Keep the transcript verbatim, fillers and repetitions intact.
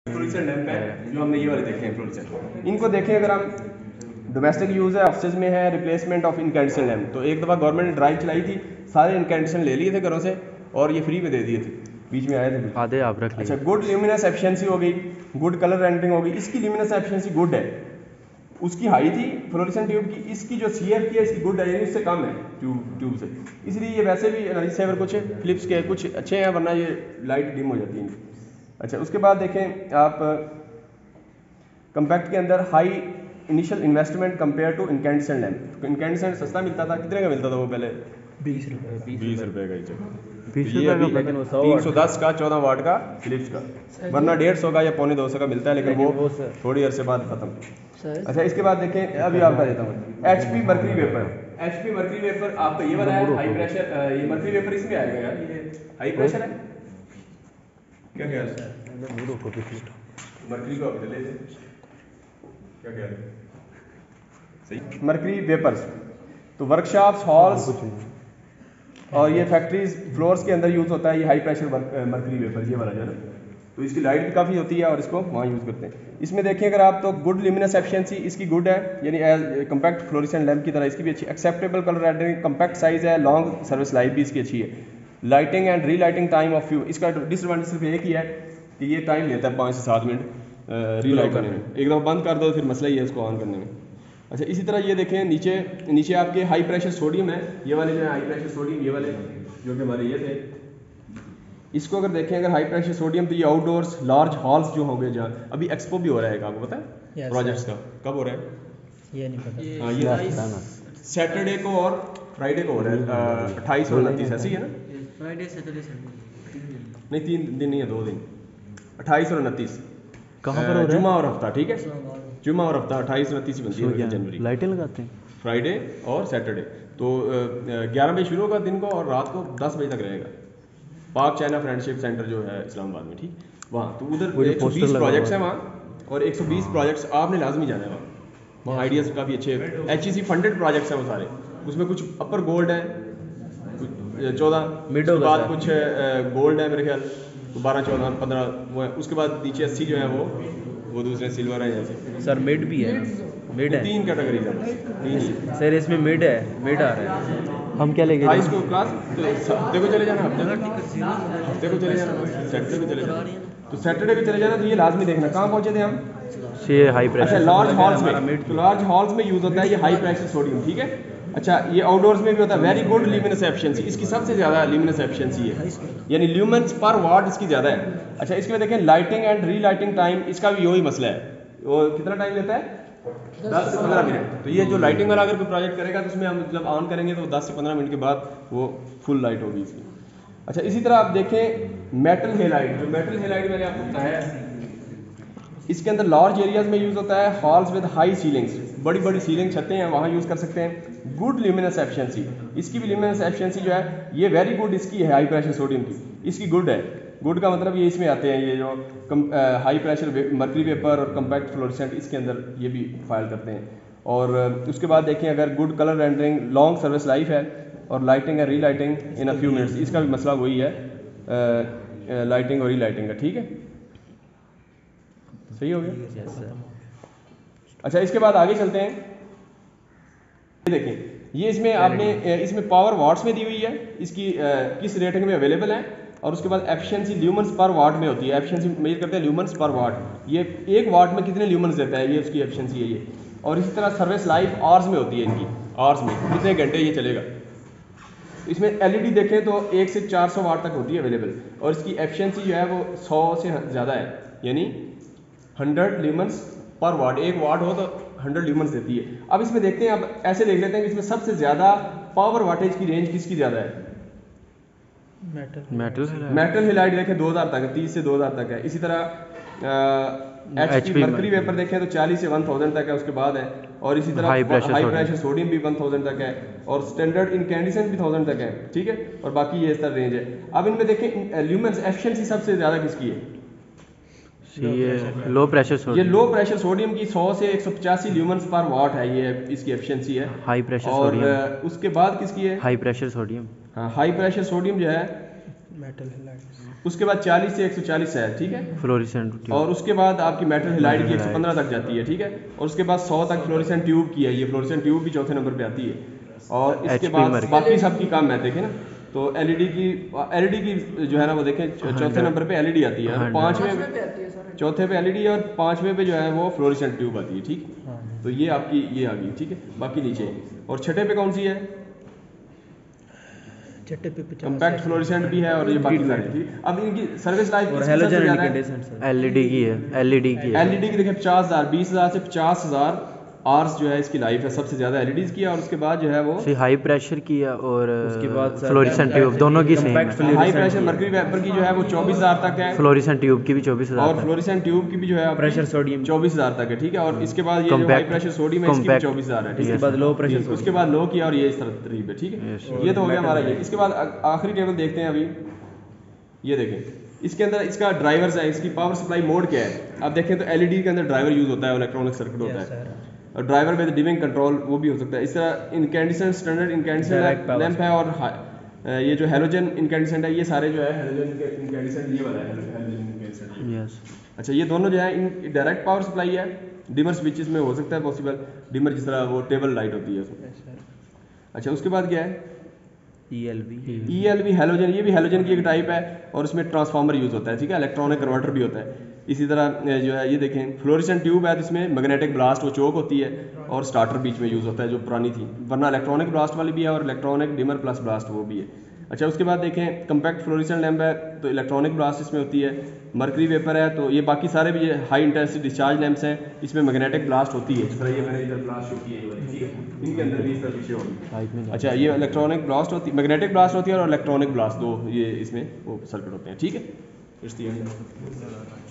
Fluorescent lamp है जो हमने ये वाले देखे हैं फ्लोरेसेंट। इनको देखें अगर हम डोमेस्टिक यूज़ है, ऑफिस में है, रिप्लेसमेंट ऑफ इनकैंडेसेंट लैंप। तो एक दफ़ा गवर्नमेंट ने ड्राइव चलाई थी, सारे इनकैंडेसेंट ले लिए थे घरों से और ये फ्री में दे दिए थे, बीच में आए थे आधे आप रख लिए। अच्छा, गुड ल्यूमिनस एफिशिएंसी हो गई, गुड कलर रेंडरिंग हो गई। इसकी ल्यूमिनस एफिशिएंसी गुड है, उसकी हाई थी फ्लोरेसेंट ट्यूब की, इसकी जो सी एफ की है इसकी गुड है, यानी उससे कम है ट्यूब ट्यूब से। इसलिए ये वैसे भी एनर्जी सेवर कुछ फिलिप्स के कुछ अच्छे हैं, वरना ये लाइट डिम हो जाती है। अच्छा, उसके बाद देखें आप कम्पैक्ट के अंदर high initial investment compare to incandescent lamp. Incandescent सस्ता मिलता था, कितने का मिलता था वो पहले? बीस रुपये बीस रुपये का ही। बीस ये अभी रुपये तीन सौ दस का चौदह वाट का फिलिप्स का, वरना डेढ़ सौ का या पौने दो सौ का मिलता है, लेकिन वो थोड़ी अरसे बाद खत्म। अच्छा, इसके बाद देखें, अभी आपका देता हूँ H P mercury vapour. H P mercury vapour आपका ये वाला है हाई प्रेशर, ये मर्करी वेपर इसमें आएगा यार, ये हाई प्रेशर है क्या ख्याल है? मर्करी को अभी ले क्या ख्याल है? सही, मर्करी वेपर्स तो वर्कशॉप्स, हॉल्स और ये फैक्ट्रीज फ्लोर्स के अंदर यूज़ होता है ये हाई प्रेशर मर्करी वेपर, ये वाला जो है ना। तो इसकी लाइट भी काफ़ी होती है और इसको वहाँ यूज़ करते हैं। इसमें देखें अगर आप तो गुड ल्यूमिनस एफिशिएंसी इसकी गुड है, यानी एज कम्पैक्ट फ्लोरेसेंट लैंप की तरह इसकी भी अच्छी। Acceptable colour rendering, compact size है, लॉन्ग सर्विस लाइफ भी इसकी अच्छी है। Lighting and relighting time of view, इसका डिसएडवांटेज सिर्फ एक ही है कि ये टाइम लेता है पाँच से सात मिनट री लाइट करने में, एक दफ़ा बंद कर दो फिर मसला ही है इसको ऑन करने में। अच्छा, इसी तरह ये देखें नीचे नीचे आपके हाई प्रेशर सोडियम है, ये वाले जो है हाई प्रेशर सोडियम, ये वाले जो कि हमारे ये थे। इसको अगर देखें अगर हाई प्रेशर सोडियम, तो ये आउटडोर्स लार्ज हॉल्स जो होंगे, जहाँ अभी एक्सपो भी हो रहा है, आपको पता है प्रोजेक्ट्स का कब हो रहा है? ये नहीं पता। हाँ, ये सैटरडे को और फ्राइडे को हो रहा है, अट्ठाईस और उनतीस ऐसी है ना? फ्राइडे सैटरडे संडे नहीं, तीन दिन नहीं है, दो दिन, अट्ठाईस और उनतीस। कहाँ पर हो रहा है? जुमा और हफ्ता, ठीक है, जुमा और हफ्ता अट्ठाईस उनतीस बनती है जनवरी। लाइटें लगाते हैं फ्राइडे और सैटरडे, तो ग्यारह बजे शुरू होगा दिन को और रात को दस बजे तक रहेगा। पाक चाइना फ्रेंडशिप सेंटर जो है इस्लामाबाद में, ठीक, वहाँ तो उधर एक सौ बीस प्रोजेक्ट्स हैं वहाँ, और एक सौ बीस प्रोजेक्ट्स आपने लाजमी जाना है वहाँ। वहाँ आइडियाज़ काफ़ी अच्छे H E C funded projects हैं वो सारे, उसमें कुछ अपर गोल्ड है, कुछ चौदह मिड के बाद कुछ गोल्ड है मेरे ख्याल बारह चौदह पंद्रह वो है, उसके बाद नीचे अस्सी जो है वो वो दूसरे सिल्वर है जैसे। सर मिड भी है, मिड है, तीन कैटेगरीज है सर इसमें मिड है, मिड आ रहा है। हम क्या लेंगे हाई स्कूल क्लास, तो हफ्ते को चले जाना, हफ्ते हफ्ते को चले जाना, सैटरडे को चले जाना, तो सैटरडे को चले जाना। तो ये लाजमी देखना कहाँ पहुँचे थे हम, ये हाई प्रेशर। अच्छा, लार्ज हॉल्स में, तो लार्ज हॉल्स में यूज़ होता है ये हाई प्रेशर सोडियम, ठीक है। अच्छा, ये आउटडोर्स में भी होता है। वेरी गुड ल्यूमिनस एफिशिएंसी, इसकी सबसे ज़्यादा ल्यूमिनस एफिशिएंसी है, यानी ल्यूमेंस पर वाट इसकी ज़्यादा है। अच्छा, इसके बाद देखें lighting and relighting time, इसका भी वही मसला है, वो कितना टाइम लेता है, दस से पंद्रह मिनट। तो ये जो लाइटिंग वाला अगर कोई प्रोजेक्ट करेगा तो उसमें हम जब ऑन करेंगे तो दस से पंद्रह मिनट के बाद वो फुल लाइट होगी इसकी। अच्छा, इसी तरह आप देखें मेटल हेलाइट, जो मेटल हेलाइट मैंने आपको बताया है, इसके अंदर लार्ज एरियाज में यूज़ होता है। हॉल्स विद हाई सीलिंग्स, बड़ी बड़ी सीलिंग छतें हैं वहाँ यूज़ कर सकते हैं। गुड ल्यूमिनस एफिशिएंसी, इसकी भी ल्यूमिनस एफिशिएंसी जो है ये वेरी गुड इसकी है, हाई प्रेशर सोडियम की इसकी गुड है। गुड का मतलब ये इसमें आते हैं ये जो कम हाई प्रेशर मर्करी वेपर और कम्पैक्ट फ्लोरेसेंट, इसके अंदर ये भी फाइल करते हैं। और उसके बाद देखें अगर good colour rendering, long service life है, और lighting and relighting in a few minutes, इसका भी मसला वही है लाइटिंग और री लाइटिंग का, ठीक है, सही हो गया। अच्छा, इसके बाद आगे चलते हैं, ये देखें ये इसमें आपने इसमें पावर वाट्स में दी हुई है, इसकी किस रेटिंग में अवेलेबल है, और उसके बाद एफिशिएंसी ल्यूमन्स पर वाट में होती है। एफिशिएंसी मेजर करते हैं ल्यूमन्स पर वाट, ये एक वाट में कितने ल्यूमन्स देता है, ये उसकी एफिशिएंसी है ये। और इसी तरह सर्विस लाइफ आवर्स में होती है इनकी, आवर्स में कितने घंटे ये चलेगा। इसमें एलईडी देखें तो एक से चार सौ वाट तक होती है अवेलेबल, और इसकी एफिशिएंसी जो है वो सौ से ज़्यादा है, यानी हंड्रेड ल्यूमन्स पर वाट, एक वाट हो तो हंड्रेड ल्यूमन्स देती है। अब इसमें देखते हैं, अब ऐसे देख लेते हैं कि इसमें सबसे ज़्यादा पावर वाटेज की रेंज किसकी ज़्यादा है। मेटल मेटल मेटल हेलाइट देखें दो हज़ार तक है, तीस से दो हज़ार तक है। इसी तरह एच पी मर्करी वेपर देखें तो चालीस से वन थाउजेंड तक है, उसके बाद है। और इसी तरह हाई प्रेशर सोडियम भी वन थाउजेंड तक है, और स्टैंडर्ड इनकैंडेसेंट भी थाउजेंड तक है, ठीक है। और बाकी ये इस तरह रेंज है। अब इनमें देखें ल्यूमेंस एफिशिएंसी सबसे ज़्यादा किसकी है, ये लो प्रेशर सोडियम, ये लो प्रेशर सोडियम की सौ से एक सौ पचासी ल्यूमेंस पर वाट है, ये इसकी एफिशिएंसी है। हाई प्रेशर और सोडियम उसके बाद किसकी है, हाई प्रेशर सोडियम, हाँ हाई प्रेशर सोडियम जो है उसके बाद चालीस से एक सौ चालीस है, ठीक है। Fluorescent tube. और उसके बाद आपकी मेटल हेलाइड की एक सौ पंद्रह तक जाती है, ठीक है। और उसके बाद सौ तक फ्लोरेसेंट ट्यूब की है, ये फ्लोरेसेंट ट्यूब भी चौथे नंबर पे आती है। और इसके H P बाद मर्क। बाकी सबकी काम है, देखें ना, तो एलईडी की एलईडी की जो है ना वो देखें चौथे नंबर पे एलईडी आती है, और पांचवें चौथे पे एलईडी और पांचवें पे जो है वो फ्लोरेसेंट ट्यूब आती है, ठीक। तो ये आपकी ये आ गई, ठीक है। बाकी नीचे और छठे पे कौन सी है? कम्पैक्ट फ्लोरेसेंट भी है, और ये बाकी सारे, ठीक। अब इनकी सर्विस लाइफ और हैलोजन इंडिकेशन एलईडी की है, एलईडी की है। एलईडी की देखिए पचास हज़ार बीस हज़ार से पचास हज़ार आवर्स जो है इसकी लाइफ है, सबसे ज़्यादा एलईडीज़ की है। और उसके बाद जो है वो हाई प्रेशर की है, और उसके बाद फ्लोरेसेंट ट्यूब दोनों की सेम है। हाई प्रेशर मर्करी वेपर की जो है वो चौबीस हज़ार तक है, फ्लोरेसेंट ट्यूब की भी चौबीस और हज़ार फ्लोरेसेंट ट्यूब की भी जो है प्रेशर सोडियम चौबीस हज़ार तक है, ठीक है। और इसके बाद ये जो हाई Compact- प्रेशर सोडियम है इसकी भी compact- चौबीस हज़ार है, ठीक इसके है। बाद लो प्रेशर ठीक, उसके बाद लो किया, और ये इस तरह तरीब है, ठीक है। Yes. ये तो हो गया हमारा ये। इसके बाद आ- आखिरी टेबल देखते हैं अभी, ये देखें इसके अंदर इसका ड्राइवर्स है, इसकी पावर सप्लाई मोड क्या है। आप देखें तो एलईडी के अंदर ड्राइवर यूज होता है, इलेक्ट्रॉनिक सर्किट होता है, और ड्राइवर विद डिमिंग कंट्रोल वो भी हो सकता है। इस तरह इनकैंडिसेंट स्टैंडर्ड इनकैंडिसेंट लैंप है, और हा- ये जो हैलोजन इनकैंडिसेंट है, ये सारे जो है हैलोजन इनकैंडिसेंट ये वाला है हैलोजन इनकैंडिसेंट। यस। अच्छा, ये दोनों जो है इन डायरेक्ट पावर सप्लाई है। डिमर स्विचेस में हो सकता है पॉसिबल, डिमर जिस तरह वो टेबल लाइट होती है उसमें। अच्छा, उसके बाद क्या है? ईएलवी ईएलवी हैलोजन, ये भी हैलोजन की एक टाइप है, और उसमें ट्रांसफार्मर यूज होता है, ठीक है। इलेक्ट्रॉनिक कन्वर्टर भी होता है। इसी तरह जो है ये देखें फ्लोरेसेंट ट्यूब है, तो इसमें मैग्नेटिक ब्लास्ट वो चोक होती है, और स्टार्टर बीच में यूज़ होता है जो पुरानी थी, वरना इलेक्ट्रॉनिक ब्लास्ट वाली भी है, और इलेक्ट्रॉनिक डिमर प्लस ब्लास्ट वो भी है। अच्छा, उसके बाद देखें कम्पैक्ट फ्लोरेसेंट लैंप है, तो इलेक्ट्रॉनिक ब्लास्ट इसमें होती है। मर्करी वेपर है, तो ये बाकी सारे भी ये हाई इंटेंसिटी डिस्चार्ज लैंप्स हैं, इसमें मैग्नेटिक ब्लास्ट होती है, जिस तरह ये मैंने इधर ब्लास्ट होती है, ठीक है। इनके अंदर भी इस तरह पीछे होगी। अच्छा, ये इलेक्ट्रॉनिक ब्लास्ट होती है, मैग्नेटिक ब्लास्ट होती है, और इलेक्ट्रॉनिक ब्लास्ट दो ये इसमें वो सर्किट होते हैं, ठीक है।